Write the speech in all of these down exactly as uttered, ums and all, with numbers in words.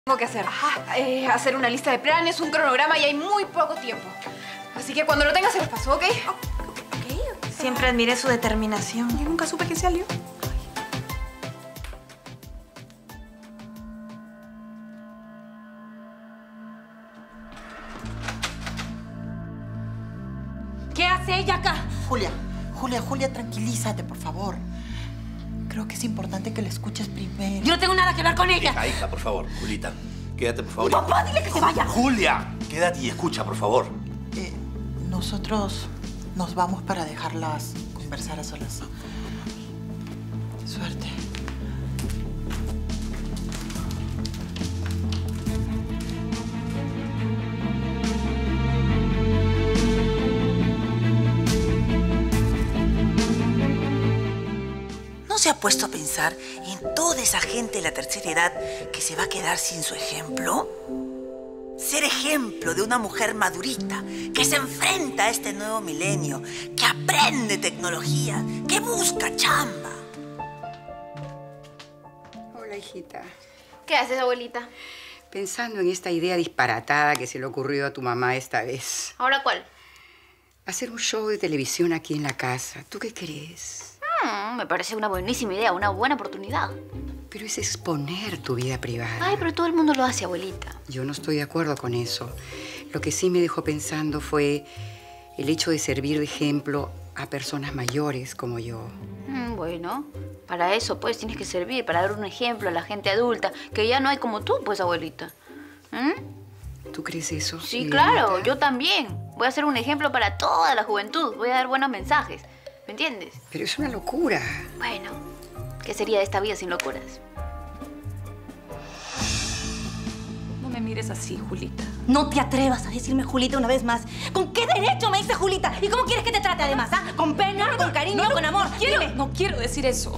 Tengo que hacer. Ajá. Eh, hacer una lista de planes, un cronograma y hay muy poco tiempo. Así que cuando lo tenga se los paso, ¿ok? Oh, okay, okay. Siempre admiré su determinación. Yo nunca supe que salió. ¿Qué hace ella acá? Julia, Julia, Julia, tranquilízate, por favor. Creo que es importante que la escuches primero. Yo no tengo nada que ver con ella. Hija, hija, por favor, Julita. Quédate, por favor. ¡Papá, dile que se vaya! ¡Julia! Quédate y escucha, por favor. Eh, nosotros nos vamos para dejarlas conversar a solas. Suerte. ¿No se ha puesto a pensar en toda esa gente de la tercera edad que se va a quedar sin su ejemplo? Ser ejemplo de una mujer madurita que se enfrenta a este nuevo milenio, que aprende tecnología, que busca chamba. Hola, hijita. ¿Qué haces, abuelita? Pensando en esta idea disparatada que se le ocurrió a tu mamá esta vez. ¿Ahora cuál? Hacer un show de televisión aquí en la casa. ¿Tú qué crees? Hmm, me parece una buenísima idea, una buena oportunidad. Pero es exponer tu vida privada. Ay, pero todo el mundo lo hace, abuelita. Yo no estoy de acuerdo con eso. Lo que sí me dejó pensando fue el hecho de servir de ejemplo a personas mayores como yo. Mm, bueno, para eso, pues, tienes que servir, para dar un ejemplo a la gente adulta, que ya no hay como tú, pues, abuelita. ¿Mm? ¿Tú crees eso? Sí, Violeta? claro, yo también. Voy a ser un ejemplo para toda la juventud. Voy a dar buenos mensajes. ¿Me entiendes? Pero es una locura. Bueno, ¿qué sería de esta vida sin locuras? No me mires así, Julita. No te atrevas a decirme Julita una vez más. ¿Con qué derecho me dices Julita? ¿Y cómo quieres que te trate además? ¿Ah? ¿Con pena? ¿Con cariño? No, no, ¿Con amor? No quiero, Dime. no quiero decir eso.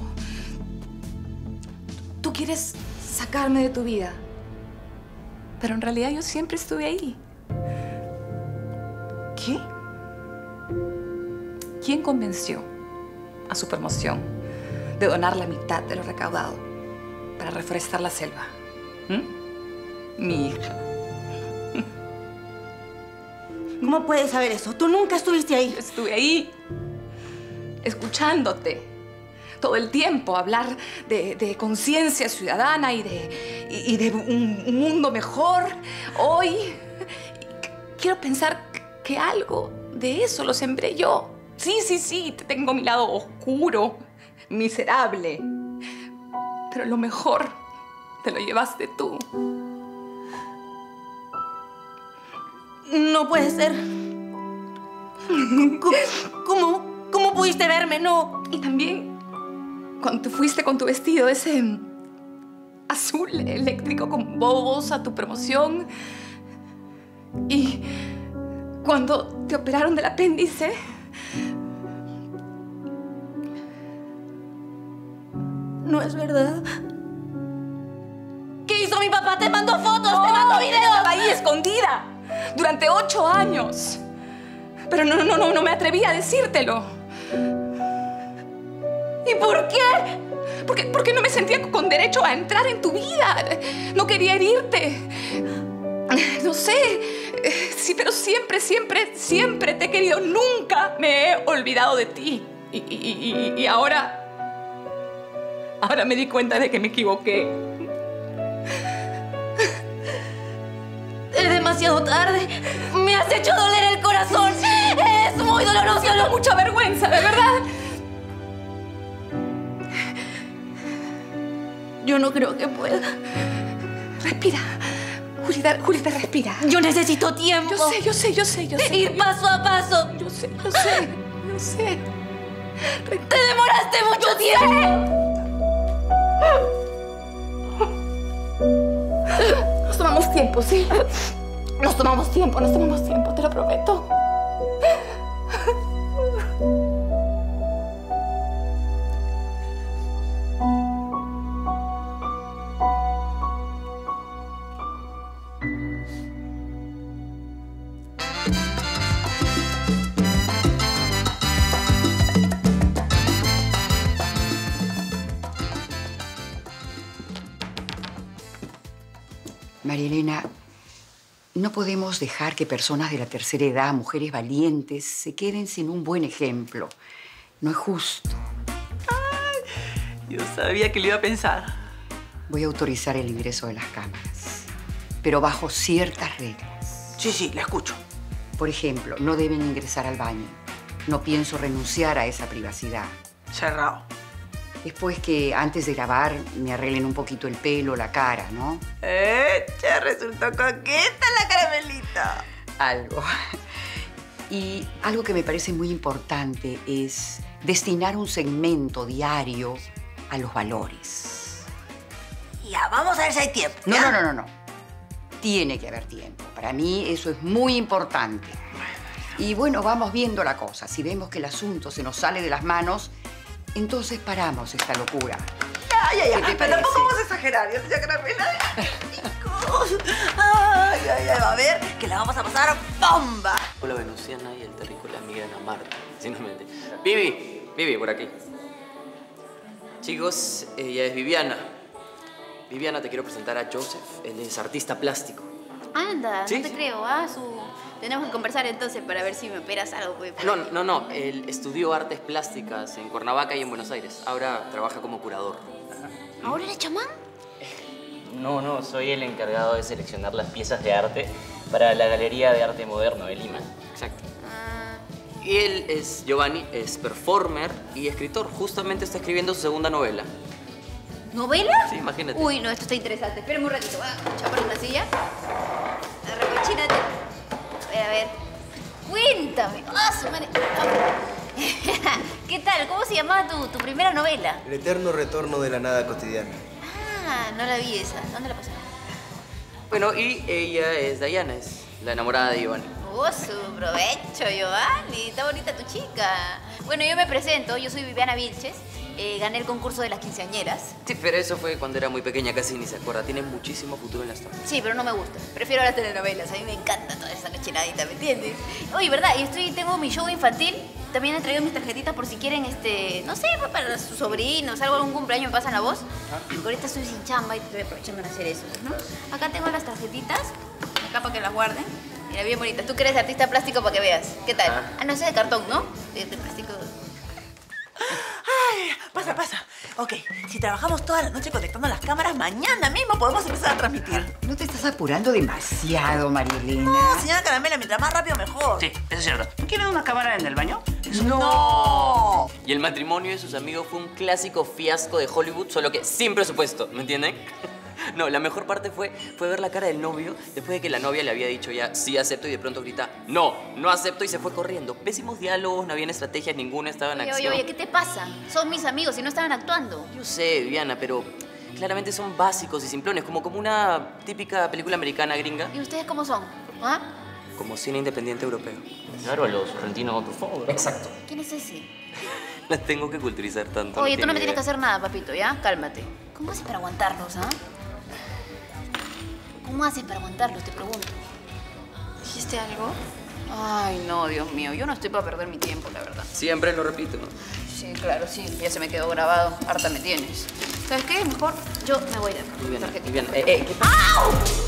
Tú quieres sacarme de tu vida. Pero en realidad yo siempre estuve ahí. ¿Qué? ¿Quién convenció a su promoción de donar la mitad de lo recaudado para reforestar la selva? ¿Mm? Mi hija. ¿Cómo puedes saber eso? Tú nunca estuviste ahí. Yo estuve ahí, escuchándote todo el tiempo hablar de, de conciencia ciudadana y de, y, y de un, un mundo mejor hoy. Quiero pensar que algo de eso lo sembré yo. Sí, sí, sí, te tengo mi lado oscuro, miserable. Pero lo mejor te lo llevaste tú. No puede ser. ¿Cómo, cómo pudiste verme? No. Y también cuando te fuiste con tu vestido ese azul eléctrico con bobos a tu promoción. Y cuando te operaron del apéndice. No es verdad. ¿Qué hizo mi papá? Te mandó fotos, No, te mandó videos. estaba ahí escondida durante ocho años. Pero no, no, no, no me atreví a decírtelo. ¿Y por qué? Porque, porque no me sentía con derecho a entrar en tu vida. No quería herirte. No sé. Sí, pero siempre, siempre, siempre te he querido. Nunca me he olvidado de ti. Y, y, y, y ahora... Ahora me di cuenta de que me equivoqué. Es demasiado tarde. Me has hecho doler el corazón. Es muy doloroso. Siento mucha vergüenza, de verdad. Yo no creo que pueda. Respira. Julita, Julita, respira. Yo necesito tiempo. Yo sé, yo sé, yo sé, yo sé. Ir paso a paso. Yo sé, yo sé, yo sé. Te demoraste mucho tiempo. Nos tomamos tiempo, ¿sí? Nos tomamos tiempo, nos tomamos tiempo, te lo prometo. María Elena, no podemos dejar que personas de la tercera edad, mujeres valientes, se queden sin un buen ejemplo. No es justo. Ay, yo sabía que lo iba a pensar. Voy a autorizar el ingreso de las cámaras, pero bajo ciertas reglas. Sí, sí, la escucho. Por ejemplo, no deben ingresar al baño. No pienso renunciar a esa privacidad. Cerrado. Después que antes de grabar me arreglen un poquito el pelo, la cara, ¿no? ¡Eh! Ya resultó coqueta la caramelita. Algo. Y algo que me parece muy importante es destinar un segmento diario a los valores. Ya, vamos a ver si hay tiempo. No, ¿ya? no, no, no, no. Tiene que haber tiempo. Para mí eso es muy importante. Y bueno, vamos viendo la cosa. Si vemos que el asunto se nos sale de las manos, entonces paramos esta locura. Ya, ya, ya. ¿Qué te Pero tampoco parece? vamos a exagerar, ya, ya, caramela. Ay, ay, ay. A ver, que la vamos a pasar bomba. Hola Venusiana y el terrícola Miguel Marta. Si no me entiendes. Vivi, Vivi, por aquí. Chicos, ella es Viviana. Viviana, te quiero presentar a Joseph. Él es artista plástico. Anda, Sí, no te sí. creo. Ah, su... Tenemos que conversar entonces para ver si me operas algo. Pues, No, no, no. Él estudió artes plásticas en Cuernavaca y en Buenos Aires. Ahora trabaja como curador. ¿Ahora eres chamán? No, no, soy el encargado de seleccionar las piezas de arte para la Galería de Arte Moderno de Lima. Exacto. Y él es Giovanni, es performer y escritor. Justamente está escribiendo su segunda novela. ¿Novela? Sí, imagínate. Uy, no, esto está interesante. Espérame un ratito. Voy a chapar una silla. Recochínate. A ver, a ver. Cuéntame. Ah, su madre. Ah. ¿Qué tal? ¿Cómo se llamaba tu, tu primera novela? El eterno retorno de la nada cotidiana. Ah, no la vi esa. ¿Dónde la pasaron? Bueno, y ella es Diana, es la enamorada de Giovanni. Oh, su provecho, Giovanni. Está bonita tu chica. Bueno, yo me presento. Yo soy Viviana Vilches. Eh, gané el concurso de las quinceañeras. Sí, pero eso fue cuando era muy pequeña, casi ni se acuerda. Tiene muchísimo futuro en las torres. Sí, pero no me gusta. Prefiero las telenovelas. A mí me encanta toda esa cochinadita, ¿me entiendes? Oye, ¿verdad? Y estoy, tengo mi show infantil. También he traído mis tarjetitas por si quieren, este... No sé, pues, para sus sobrinos, algo, algún cumpleaños me pasan la voz. Porque ahorita estoy sin chamba y estoy aprovechando de hacer eso, ¿no? Acá tengo las tarjetitas. Acá para que las guarden. Mira, bien bonitas. Tú que eres artista plástico para que veas. ¿Qué tal? Ah. Ah, no, ese es de cartón, ¿no? De, de plástico... Ay, pasa, pasa. Ok, si trabajamos toda la noche conectando las cámaras, mañana mismo podemos empezar a transmitir. No te estás apurando demasiado, María Elena. No, señora Caramela, mientras más rápido mejor. Sí, eso es cierto. ¿No quieren una cámara en el baño? ¡No! Y el matrimonio de sus amigos fue un clásico fiasco de Hollywood, solo que sin presupuesto, ¿me entienden? No, la mejor parte fue, fue ver la cara del novio después de que la novia le había dicho ya sí acepto y de pronto grita no, no acepto y se fue corriendo. Pésimos diálogos, no habían estrategias, ninguna estaba en Oye, acción. oye, oye, ¿qué te pasa? Son mis amigos y no estaban actuando. Yo sé, Viviana, pero claramente son básicos y simplones, como, como una típica película americana gringa, ¿Y ustedes cómo son? ¿Ah? como cine independiente europeo. Claro, los Sorrentino Truffaut, ¿verdad? Exacto. ¿Quién es ese? Las tengo que culturizar tanto. Oye, tú no me tiene tienes que idea. hacer nada, papito, ¿ya? Cálmate. ¿Cómo haces para aguantarlos, ah? ¿Cómo haces para aguantarlos? Te pregunto. ¿Dijiste algo? Ay, no, Dios mío. Yo no estoy para perder mi tiempo, la verdad. Siempre lo repito, ¿no? Sí, claro, sí. Ya se me quedó grabado. Harta me tienes. ¿Sabes qué? Mejor yo me voy de acá. Viviana, Tarjetita. Viviana, eh, eh, ¿qué ¡Au!